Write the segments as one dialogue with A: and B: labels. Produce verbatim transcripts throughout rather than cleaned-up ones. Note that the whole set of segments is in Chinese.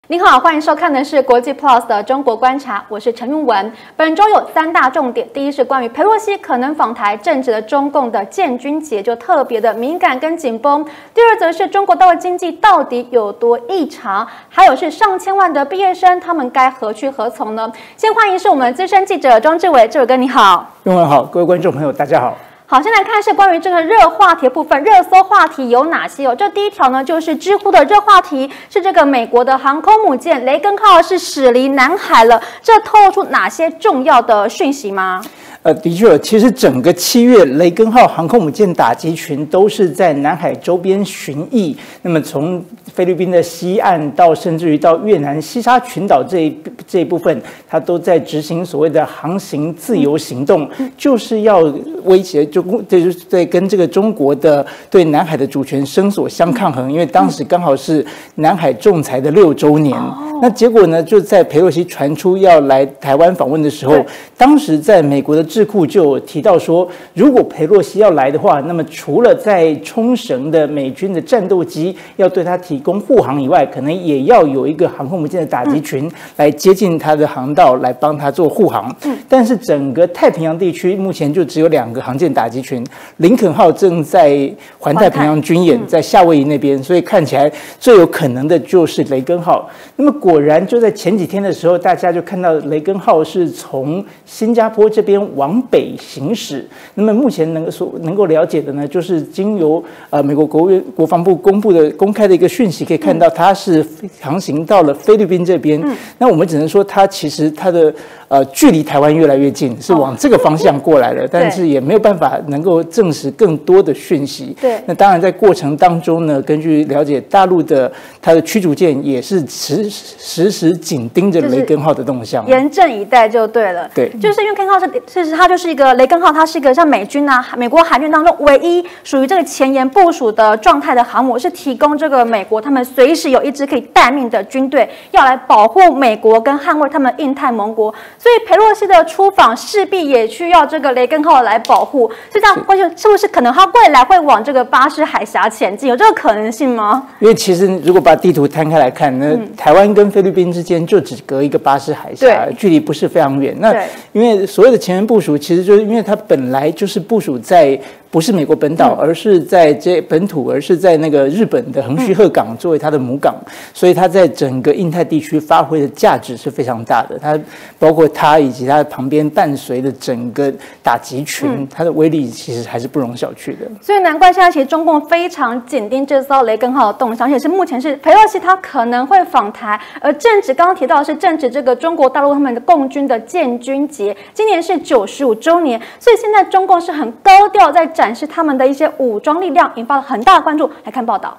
A: 您好，欢迎收看的是国际 Plus 的中国观察，我是陈韵文。本周有三大重点，第一是关于裴洛西可能访台，正值的中共的建军节就特别的敏感跟紧绷；第二则是中国大陆经济到底有多异常，还有是上千万的毕业生，他们该何去何从呢？先欢迎是我们资深记者庄志伟，志伟哥你好。
B: 韵文好，各位观众朋友大家好。
A: 好，先来看是关于这个热话题的部分，热搜话题有哪些哦？这第一条呢，就是知乎的热话题是这个美国的航空母舰雷根号是驶离南海了，这透露出哪些重要的讯息吗？
B: 呃，的确，其实整个七月，雷根号航空母舰打击群都是在南海周边巡弋。那么从菲律宾的西岸到甚至于到越南西沙群岛这一这一部分，它都在执行所谓的航行自由行动，就是要威胁，就就是在跟这个中国的对南海的主权声索相抗衡。因为当时刚好是南海仲裁的六周年，那结果呢，就在裴洛西传出要来台湾访问的时候，当时在美国的智库就有提到说，如果裴洛西要来的话，那么除了在冲绳的美军的战斗机要对他提供护航以外，可能也要有一个航空母舰的打击群来接近他的航道，来帮他做护航。嗯、但是整个太平洋地区目前就只有两个航舰打击群，林肯号正在环太平洋军演，在夏威夷那边，所以看起来最有可能的就是雷根号。那么果然就在前几天的时候，大家就看到雷根号是从新加坡这边往北行驶。那么目前能够所能够了解的呢，就是经由呃美国国务院国防部公布的公开的一个讯息，可以看到它是航行到了菲律宾这边。嗯、那我们只能说，它其实它的呃距离台湾越来越近，是往这个方向过来了，哦、但是也没有办法能够证实更多的讯息。
A: 对，
B: 那当然在过程当中呢，根据了解，大陆的它的驱逐舰也是时时时紧盯着雷根号的动向，
A: 严阵以待就对了。
B: 对，
A: 就是因为雷根号是，其实它就是一个雷根号，它是一个像美军啊、美国海军当中唯一属于这个前沿部署的状态的航母，是提供这个美国他们随时有一支可以待命的军队，要来保护美国跟捍卫他们印太盟国。所以裴洛西的出访势必也需要这个雷根号来保护。所以这样关键是不是可能它未来会往这个巴士海峡前进？有这个可能性吗？
B: 因为其实如果把地图摊开来看，那台湾跟菲律宾之间就只隔一个巴士海峡，距离不是非常远。那因为所谓的前沿部署，其实就是因为它本来就是部署在不是美国本岛，而是在这本土，而是在那个日本的横须贺港作为它的母港，所以它在整个印太地区发挥的价值是非常大的。它包括它以及它旁边伴随的整个打击群，它的威力其实还是不容小觑的。
A: 所以难怪现在其实中共非常紧盯这艘雷根号的动向，而且是目前是裴洛西他可能会访台，而正值刚刚提到的是正值这个中国大陆他们的共军的建军节，今年是九十五周年，所以现在中共是很高调在展示他们的一些武装力量，引发了很大的关注。来看报道。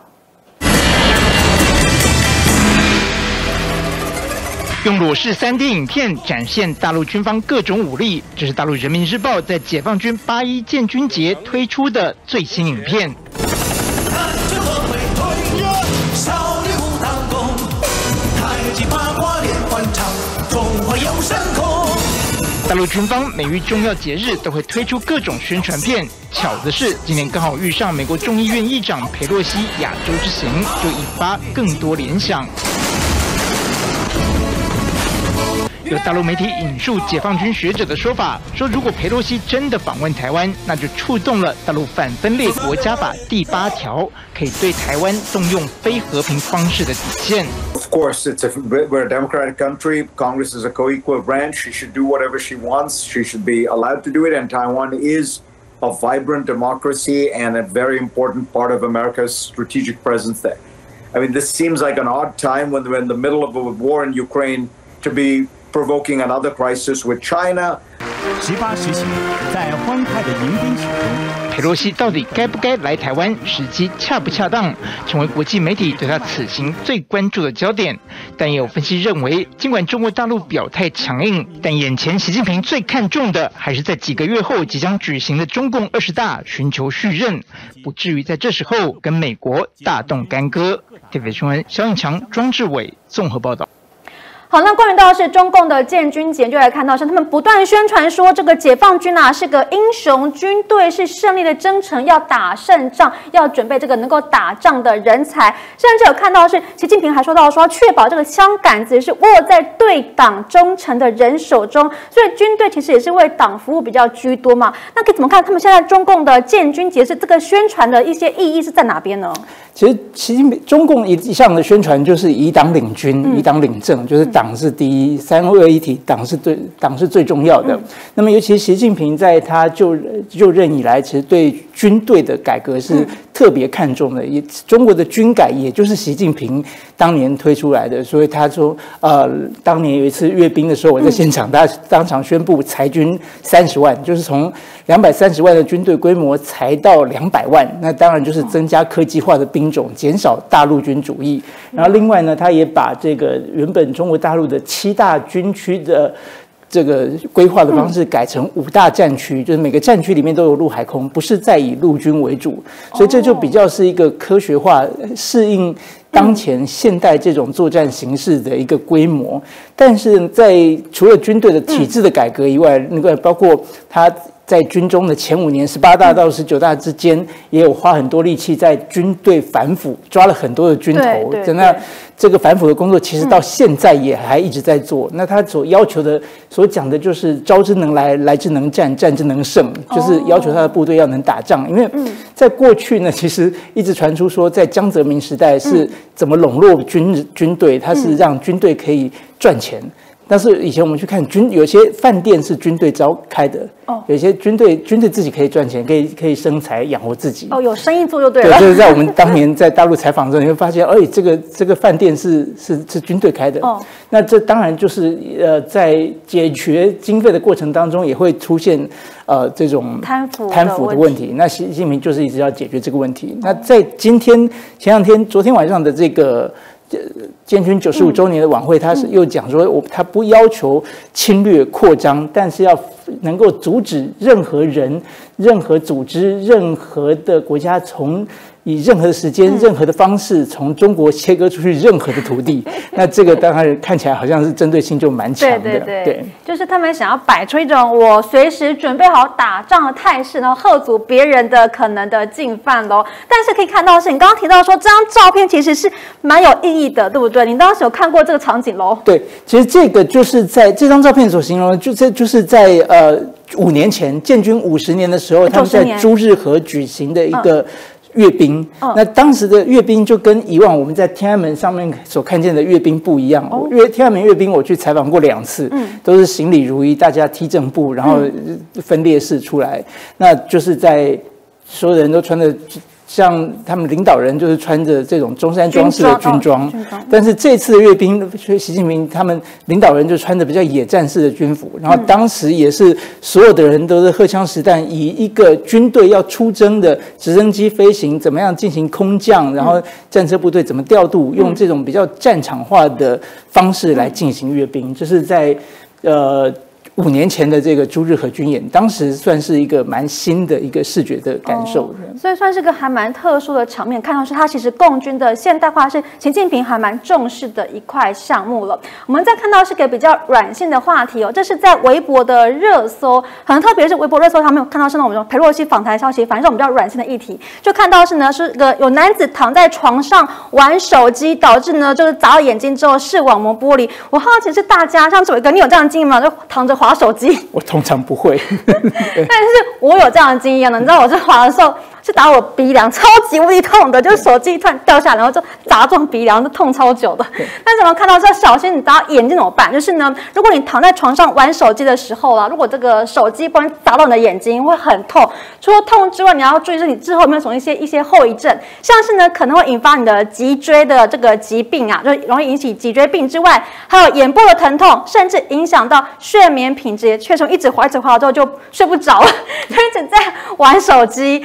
C: 用裸视 三 D 影片展现大陆军方各种武力，这是大陆人民日报在解放军八一建军节推出的最新影片。大陆军方每遇重要节日都会推出各种宣传片，巧的是今年刚好遇上美国众议院议长裴洛西亚洲之行，就引发更多联想。有大陆媒体引述解放军学者的说法，说如果裴洛西真的访问台湾，那就触动了大陆反分裂国家法第八条，可以对台湾动用非和平方式的底线。
D: Of course, it's a, we're a democratic country. Congress is a co-equal branch. She should do whatever she wants. She should be allowed to do it. And Taiwan is a vibrant democracy and a very important part of America's strategic presence there. I mean, this seems like an odd time when we're in the middle of a war in Ukraine to be provoking another crisis with China.
E: 十八时起，在欢快的迎宾曲中，
C: 裴洛西到底该不该来台湾，时机恰不恰当，成为国际媒体对他此行最关注的焦点。但也有分析认为，尽管中国大陆表态强硬，但眼前习近平最看重的还是在几个月后即将举行的中共二十大寻求续任，不至于在这时候跟美国大动干戈。T V B 新闻肖应强、庄志伟综合报道。
A: 好，那关于到是中共的建军节，就来看到是他们不断宣传说这个解放军啊是个英雄军队，是胜利的征程，要打胜仗，要准备这个能够打仗的人才。甚至有看到是习近平还说到说，确保这个枪杆子是握在对党忠诚的人手中，所以军队其实也是为党服务比较居多嘛。那可以怎么看？他们现在中共的建军节是这个宣传的一些意义是在哪边呢？
B: 其实，习近平中共一向的宣传就是以党领军、嗯、以党领政，就是党是第一，三位一体，党是最党是最重要的。嗯、那么，尤其习近平在他就就任以来，其实对军队的改革是特别看重的。也中国的军改，也就是习近平当年推出来的。所以他说，呃，当年有一次阅兵的时候，我在现场，他当场宣布裁军三十万，就是从两百三十万的军队规模裁到两百万。那当然就是增加科技化的兵种，减少大陆军主义。然后另外呢，他也把这个原本中国大陆的七大军区的这个规划的方式改成五大战区，就是每个战区里面都有陆海空，不是再以陆军为主，所以这就比较是一个科学化适应当前现代这种作战形势的一个规模。但是在除了军队的体制的改革以外，那个包括他在军中的前五年，十八大到十九大之间，也有花很多力气在军队反腐，抓了很多的军头。真的，这个反腐的工作其实到现在也还一直在做。嗯、那他所要求的、所讲的就是招之能来，来之能战，战之能胜，就是要求他的部队要能打仗。因为在过去呢，其实一直传出说，在江泽民时代是怎么笼络军军队，他是让军队可以赚钱。但是以前我们去看军，有些饭店是军队招开的，哦，有些军队军队自己可以赚钱，可以可以生财养活自己。
A: 哦，有生意做就对了。
B: 对，就是在我们当年在大陆采访的时候，你会发现，哎，这个这个饭店是是是军队开的。哦，那这当然就是呃，在解决经费的过程当中，也会出现呃这种
A: 贪腐
B: 贪腐的问题。那习近平就是一直要解决这个问题。那在今天前两天昨天晚上的这个建军九十五周年的晚会，他是又讲说，我他不要求侵略扩张，但是要能够阻止任何人、任何组织、任何的国家从以任何的时间、任何的方式从中国切割出去任何的土地。那这个当然看起来好像是针对性就蛮强的。
A: 对对 对, 对，就是他们想要摆出一种我随时准备好打仗的态势，然后吓阻别人的可能的进犯喽。但是可以看到是你刚刚提到说这张照片其实是蛮有意义的，对不对？你当时有看过这个场景喽？
B: 对，其实这个就是在这张照片所形容的，就这就是在呃五年前建军五十年的时候，他们在朱日和举行的一个。嗯阅兵，哦、那当时的阅兵就跟以往我们在天安门上面所看见的阅兵不一样。哦、阅天安门阅兵，我去采访过两次，嗯、都是行礼如仪，大家踢正步，然后分列式出来，嗯、那就是在所有人都穿着。像他们领导人就是穿着这种中山装式的军装，军装哦、但是这次的阅兵，习近平他们领导人就穿着比较野战式的军服，然后当时也是所有的人都是荷枪实弹，以一个军队要出征的直升机飞行，怎么样进行空降，然后战车部队怎么调度，用这种比较战场化的方式来进行阅兵，这是在呃。五年前的这个朱日和军演，当时算是一个蛮新的一个视觉的感受，哦、
A: 所以算是个还蛮特殊的场面。看到是它其实共军的现代化是习近平还蛮重视的一块项目了。我们再看到是个比较软性的话题哦，这是在微博的热搜，很特别是微博热搜，他们有看到是那种裴洛西访台消息，反正这种比较软性的议题，就看到是呢是个有男子躺在床上玩手机，导致呢就是砸到眼睛之后视网膜剥离。我好奇是大家像左一个，你有这样的经验吗？就躺着滑手机，
B: 我通常不会，
A: 但是我有这样的经验呢。你知道我在滑的时候是打我鼻梁，超级无敌痛的，就是手机突然掉下来，然后就砸中鼻梁，就痛超久的。但是我们看到说，小心你打到眼睛怎么办？就是呢，如果你躺在床上玩手机的时候啊，如果这个手机不然砸到你的眼睛，会很痛。除了痛之外，你要注意是你之后有没有什么一些一些后遗症，像是呢可能会引发你的脊椎的这个疾病啊，就容易引起脊椎病之外，还有眼部的疼痛，甚至影响到睡眠品质。确实一直滑一直滑之后就睡不着了，就一直在玩手机，然后再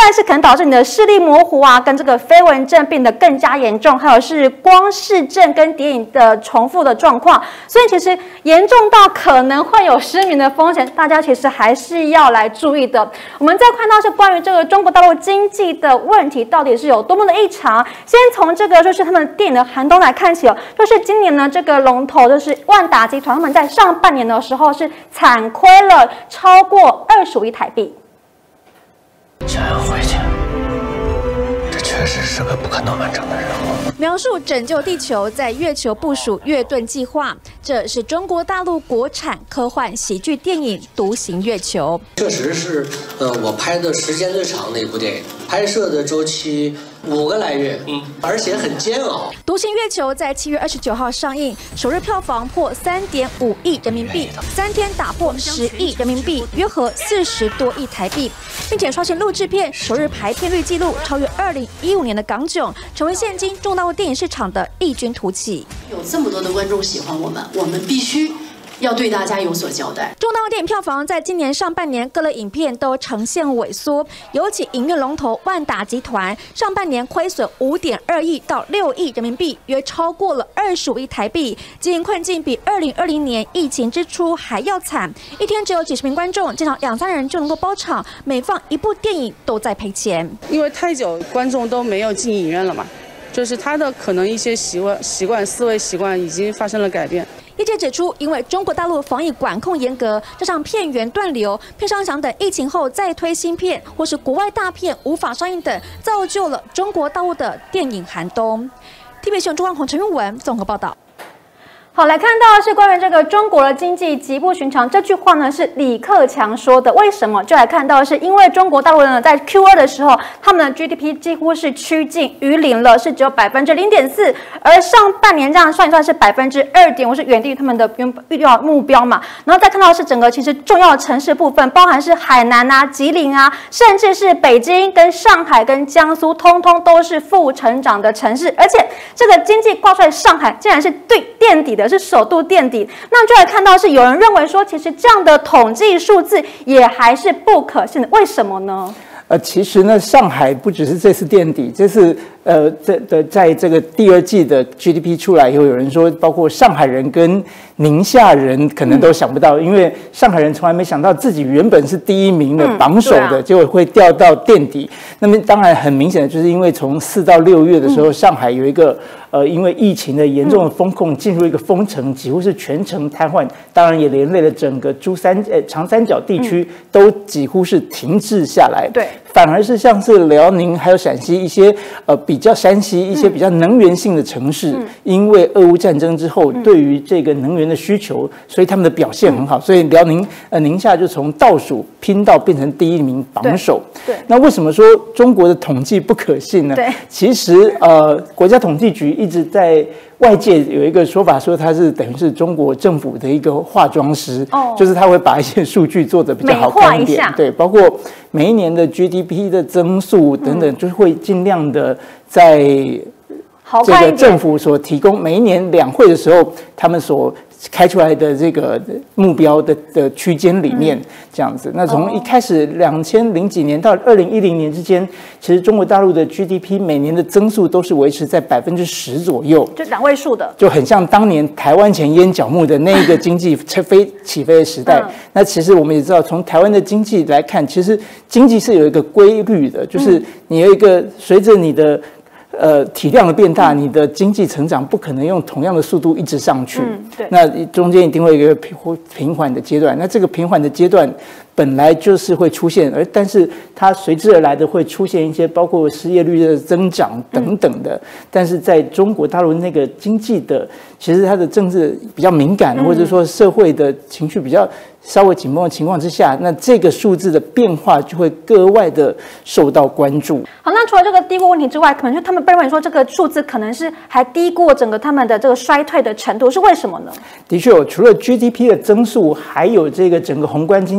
A: 但是可能导致你的视力模糊啊，跟这个飞蚊症变得更加严重，还有是光视症跟跌影的重复的状况，所以其实严重到可能会有失明的风险，大家其实还是要来注意的。我们再看到是关于这个中国大陆经济的问题到底是有多么的异常，先从这个就是他们电影的寒冬来看起哦，就是今年呢这个龙头就是万达集团，他们在上半年的时候是惨亏了超过二十五亿台币。
F: 想要回去，这确实是个不可能完成的任务。
G: 描述拯救地球在月球部署月盾计划，这是中国大陆国产科幻喜剧电影《独行月球》。
F: 确实是，呃，我拍的时间最长的一部电影，拍摄的周期五个来月，嗯，而且很煎熬。
G: 《独行月球》在七月二十九号上映，首日票房破三点五亿人民币，三天打破十亿人民币，约合四十多亿台币，并且刷新录制片首日排片率纪录，超越二零一五年的港囧，成为现今中大陆电影市场的异军突起。
H: 有这么多的观众喜欢我们，我们必须要对大家有所交代。
G: 中大陆电影票房在今年上半年各类影片都呈现萎缩，尤其影院龙头万达集团上半年亏损五点二亿到六亿人民币，约超过了二十五亿台币，经营困境比二零二零年疫情之初还要惨，一天只有几十名观众，经常两三人就能够包场，每放一部电影都在赔钱。
I: 因为太久观众都没有进影院了嘛，就是他的可能一些习惯、习惯、思维习惯已经发生了改变。
G: 业界指出，因为中国大陆防疫管控严格，加上片源断流、片商想等疫情后再推新片，或是国外大片无法上映等，造就了中国大陆的电影寒冬。T V B 新闻中央洪陈韵文综合报道。
A: 好，来看到的是关于这个中国的经济极不寻常这句话呢，是李克强说的。为什么？就来看到的是因为中国大陆呢在 Q 二 的时候，他们的 G D P 几乎是趋近于零了，是只有百分之零点四，而上半年这样算一算是百分之二点五，是远低于他们的原预料目标嘛。然后再看到的是整个其实重要的城市部分，包含是海南啊、吉林啊，甚至是北京、跟上海、跟江苏，通通都是负成长的城市，而且这个经济挂出来，上海竟然是对垫底的。是首度垫底，那就来看到是有人认为说，其实这样的统计数字也还是不可信的，为什么呢？
B: 呃，其实呢，上海不只是这次垫底，这次呃，在的在这个第二季的 G D P 出来以后，有人说，包括上海人跟宁夏人可能都想不到，嗯、因为上海人从来没想到自己原本是第一名的榜首的，嗯啊、结果会掉到垫底。那么当然很明显的就是因为从四到六月的时候，嗯、上海有一个呃，因为疫情的严重的封控，进入一个封城，几乎是全城瘫痪，当然也连累了整个珠三呃长三角地区都几乎是停滞下来。对。反而是像是辽宁还有陕西一些呃比较山西一些比较能源性的城市，嗯、因为俄乌战争之后，嗯、对于这个能源的需求，所以他们的表现很好，嗯、所以辽宁呃宁夏就从倒数拼到变成第一名榜首。对，对那为什么说中国的统计不可信呢？对，其实呃国家统计局一直在。外界有一个说法说他是等于是中国政府的一个化妆师，哦、就是他会把一些数据做得比较好看一点，一对，包括每一年的 G D P 的增速等等，嗯、就是会尽量的在这个政府所提供每一年两会的时候，他们所开出来的这个目标的的区间里面，嗯、这样子。那从一开始两千零几年到二零一零年之间，其实中国大陆的 G D P 每年的增速都是维持在百分之十左右，
A: 就两位数的，
B: 就很像当年台湾前烟角木的那一个经济飞起飞的时代。嗯、那其实我们也知道，从台湾的经济来看，其实经济是有一个规律的，就是你有一个随着你的。呃，体量的变大，你的经济成长不可能用同样的速度一直上去。嗯、对，那中间一定会有一个平平缓的阶段。那这个平缓的阶段本来就是会出现，而但是它随之而来的会出现一些包括失业率的增长等等的。嗯、但是在中国大陆那个经济的，其实它的政治比较敏感，嗯、或者说社会的情绪比较稍微紧绷的情况之下，那这个数字的变化就会格外的受到关注。
A: 好，那除了这个低估问题之外，可能就他们被认为说这个数字可能是还低过整个他们的这个衰退的程度，是为什么呢？
B: 的确，除了 G D P 的增速，还有这个整个宏观经济，我们刚刚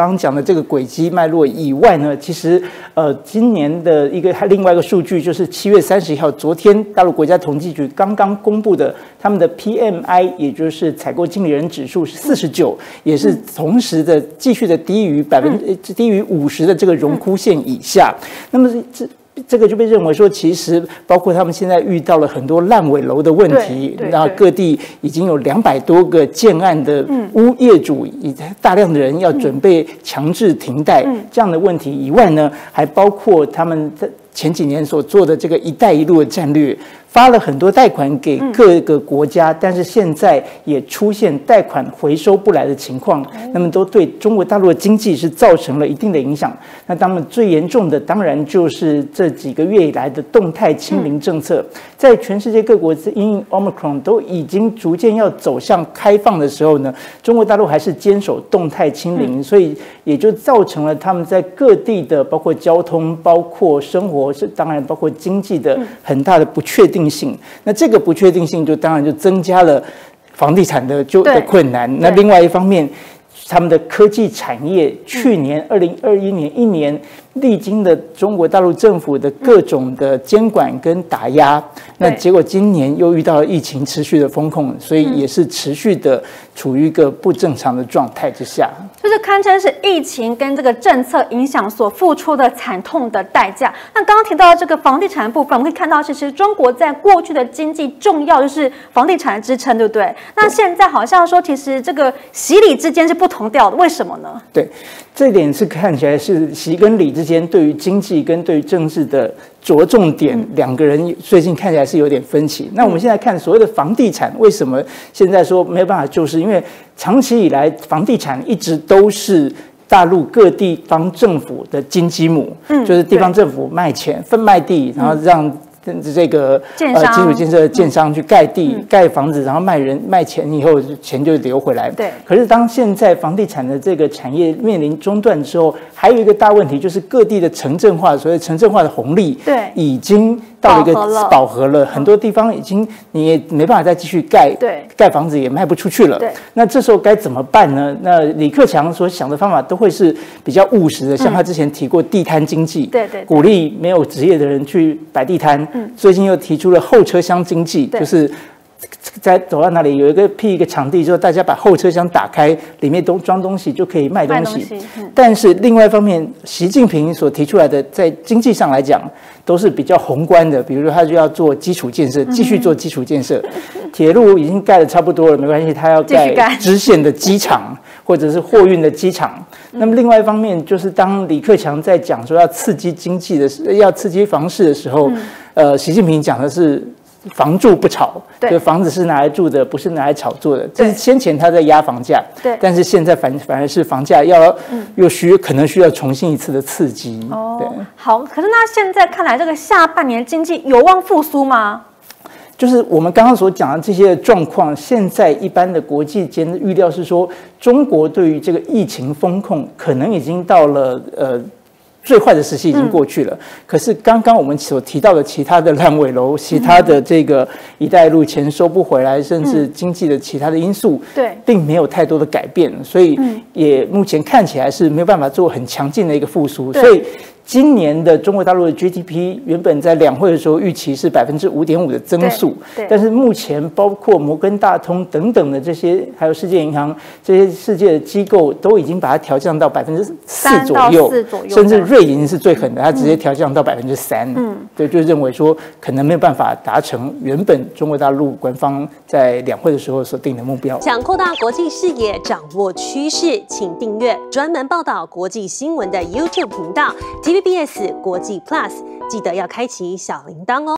B: 刚刚讲的这个轨迹脉络以外呢，其实呃，今年的一个另外一个数据就是七月三十一号，昨天大陆国家统计局刚刚公布的他们的 P M I， 也就是采购经理人指数是四十九，也是同时的继续的低于百分之低于五十的这个荣枯线以下。那么这。这个就被认为说，其实包括他们现在遇到了很多烂尾楼的问题，然后各地已经有两百多个建案的屋业主，以大量的人要准备强制停贷这样的问题以外呢，还包括他们在前几年所做的这个“一带一路”的战略。发了很多贷款给各个国家，嗯、但是现在也出现贷款回收不来的情况，嗯、那么都对中国大陆的经济是造成了一定的影响。那当然最严重的当然就是这几个月以来的动态清零政策，嗯、在全世界各国因应 Omicron 都已经逐渐要走向开放的时候呢，中国大陆还是坚守动态清零，嗯、所以也就造成了他们在各地的包括交通、包括生活，是当然包括经济的很大的不确定性。那这个不确定性就当然就增加了房地产的就的困难。那另外一方面，他们的科技产业去年二零二一年一年历经了中国大陆政府的各种的监管跟打压，那结果今年又遇到了疫情持续的风控，所以也是持续的处于一个不正常的状态之下。
A: 就是堪称是疫情跟这个政策影响所付出的惨痛的代价。那刚刚提到这个房地产的部分，我们可以看到，其实中国在过去的经济重要就是房地产的支撑，对不对？那现在好像说，其实这个习李之间是不同调的，为什么呢？
B: 对，这点是看起来是习跟李之间对于经济跟对于政治的着重点，嗯、两个人最近看起来是有点分歧。那我们现在看所谓的房地产，为什么现在说没有办法救市？因为长期以来，房地产一直都是大陆各地方政府的金鸡母，嗯、就是地方政府卖钱分卖地，然后让这个呃基础建设建商去盖地、嗯、盖房子，然后卖人卖钱以后，钱就流回来。
A: 对。
B: 可是当现在房地产的这个产业面临中断之后，还有一个大问题就是各地的城镇化，所谓城镇化的红利，
A: 对，
B: 已经到了一个饱和了，很多地方已经你也没办法再继续盖，
A: 对，
B: 盖房子也卖不出去了。
A: 对。
B: 那这时候该怎么办呢？那李克强所想的方法都会是比较务实的，像他之前提过地摊经济，
A: 对对，
B: 鼓励没有职业的人去摆地摊。嗯，最近又提出了后车厢经济，就是在走到哪里有一个辟一个场地之后，大家把后车厢打开，里面都装东西就可以卖东西。东西嗯、但是另外一方面，习近平所提出来的，在经济上来讲，都是比较宏观的，比如说他就要做基础建设，继续做基础建设，嗯、铁路已经盖得差不多了，没关系，他要盖支线的机场或者是货运的机场。那么另外一方面，就是当李克强在讲说要刺激经济的时，要刺激房市的时候，嗯、呃，习近平讲的是房住不炒，就房子是拿来住的，不是拿来炒作的。这是先前他在压房价，
A: 对，
B: 但是现在反反而是房价要、嗯、又需可能需要重新一次的刺激。
A: 哦，对，好，可是那现在看来，这个下半年经济有望复苏吗？
B: 就是我们刚刚所讲的这些状况，现在一般的国际间的预料是说，中国对于这个疫情风控可能已经到了呃最坏的时期已经过去了。嗯、可是刚刚我们所提到的其他的烂尾楼、其他的这个“一带一路”钱收不回来，甚至经济的其他的因素，对、嗯，并没有太多的改变，所以也目前看起来是没有办法做很强劲的一个复苏，所以。今年的中国大陆的 G D P 原本在两会的时候预期是百分之五点五的增速，但是目前包括摩根大通等等的这些，还有世界银行这些世界的机构都已经把它调降到百分之四左右，甚至瑞银是最狠的，它直接调降到百分之三。嗯，对，就认为说可能没有办法达成原本中国大陆官方在两会的时候所定的目标。
J: 想扩大国际视野，掌握趋势，请订阅专门报道国际新闻的 YouTube 频道 T V B S 国际 Plus， 记得要开启小铃铛哦。